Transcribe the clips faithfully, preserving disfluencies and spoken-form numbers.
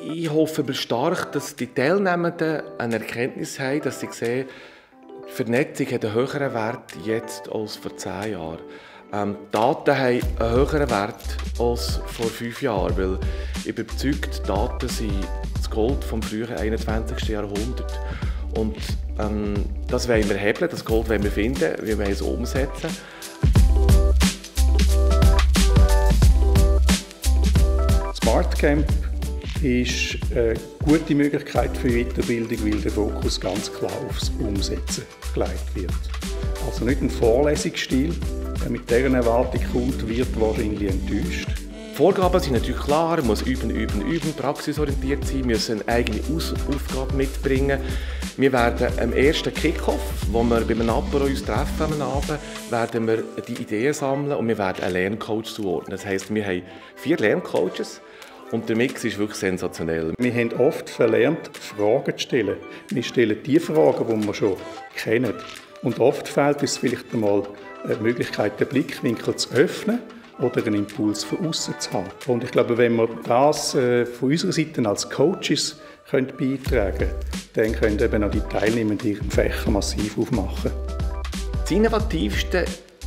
Ich hoffe stark, dass die Teilnehmenden eine Erkenntnis haben, dass sie sehen, die Vernetzung hat einen höheren Wert jetzt als vor zehn Jahren. Ähm, Daten haben einen höheren Wert als vor fünf Jahren, weil ich bin überzeugt, Daten sind das Gold vom frühen einundzwanzigsten Jahrhundert. Und ähm, das wollen wir hebeln, das Gold wollen wir finden, wir wollen es umsetzen. SmartCamp ist eine gute Möglichkeit für Weiterbildung, weil der Fokus ganz klar aufs Umsetzen gelegt wird. Also nicht ein Vorlesungsstil. Wer mit dieser Erwartung kommt, wird wahrscheinlich enttäuscht. Die Vorgaben sind natürlich klar, man muss üben, üben, üben, praxisorientiert sein, müssen eine eigene Aus- Aufgabe mitbringen. Wir werden am ersten Kickoff, wo wir bei einem Apero uns treffen am Abend, werden wir die Ideen sammeln und wir werden einen Lerncoach zuordnen. Das heisst, wir haben vier Lerncoaches. Und der Mix ist wirklich sensationell. Wir haben oft verlernt, Fragen zu stellen. Wir stellen die Fragen, die wir schon kennen. Und oft fehlt uns vielleicht einmal die Möglichkeit, den Blickwinkel zu öffnen oder einen Impuls von außen zu haben. Und ich glaube, wenn wir das von unserer Seite als Coaches können beitragen können, dann können eben auch die Teilnehmenden ihren Fächer massiv aufmachen. Das Innovativste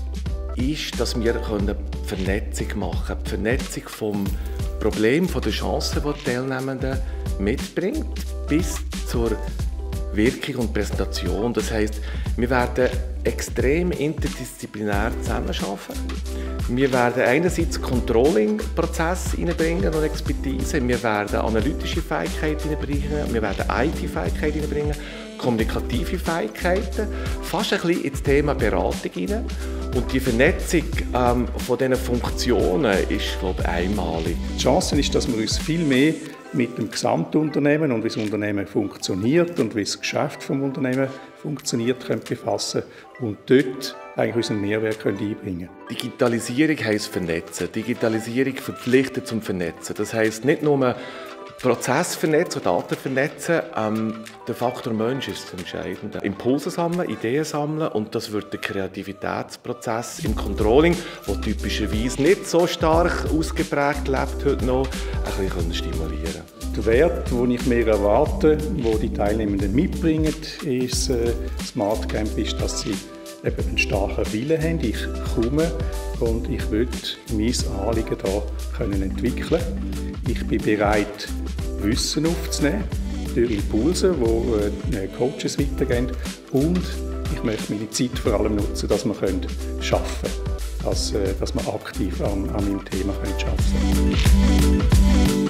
ist, dass wir die Vernetzung machen können. Die Vernetzung vom Problem, von der Chancen, die die Teilnehmenden mitbringt, bis zur Wirkung und Präsentation. Das heisst, wir werden extrem interdisziplinär zusammenarbeiten. Wir werden einerseits Controlling-Prozess hineinbringen und Expertise. Wir werden analytische Fähigkeiten hineinbringen. Wir werden I T-Fähigkeiten hineinbringen. Kommunikative Fähigkeiten. Fast ein bisschen ins Thema Beratung hinein. Und die Vernetzung ähm, von diesen Funktionen ist, glaube ich, einmalig. Die Chance ist, dass wir uns viel mehr mit dem Gesamtunternehmen und wie das Unternehmen funktioniert und wie das Geschäft des Unternehmens funktioniert, können befassen und dort eigentlich unseren Mehrwert können einbringen können. Digitalisierung heisst Vernetzen. Digitalisierung verpflichtet zum Vernetzen. Das heisst nicht nur Prozess vernetzen, Daten vernetzen. Ähm, der Faktor Mensch ist das Entscheidende. Impulse sammeln, Ideen sammeln und das wird den Kreativitätsprozess im Controlling, der typischerweise nicht so stark ausgeprägt lebt heute noch, ein bisschen stimulieren. Der Wert, den ich mir erwarte, den die Teilnehmenden mitbringen, ist äh, SmartCamp, ist, dass sie eben einen starken Willen haben. Ich komme und ich will mein Anliegen hier können entwickeln. Ich bin bereit, Wissen aufzunehmen durch Impulse, die äh, Coaches weitergeben. Und ich möchte meine Zeit vor allem nutzen, dass wir arbeiten können, dass, äh, dass wir aktiv an, an meinem Thema arbeiten können.